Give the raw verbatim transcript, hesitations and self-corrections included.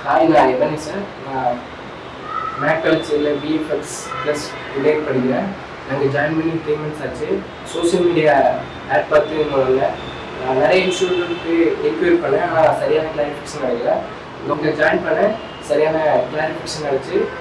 Hi, நான் Ebanesar. நான் M A A C Collegeல B F X plus today படிக்கிறேன். நாங்கள் ஜாயின் பண்ணி த்ரீ மந்த்ஸ் ஆச்சு. சோஷியல் மீடியா ஆட் பார்த்து முதல்ல நான் நிறைய இன்ஸ்டியூட்டுக்கு என்கொயரி பண்ணேன். ஆனால் சரியான கிளாரிஃபிகேஷன் கிடைக்கல. இங்கே ஜாயின் பண்ணேன், சரியான கிளாரிஃபிகேஷன் கிடச்சி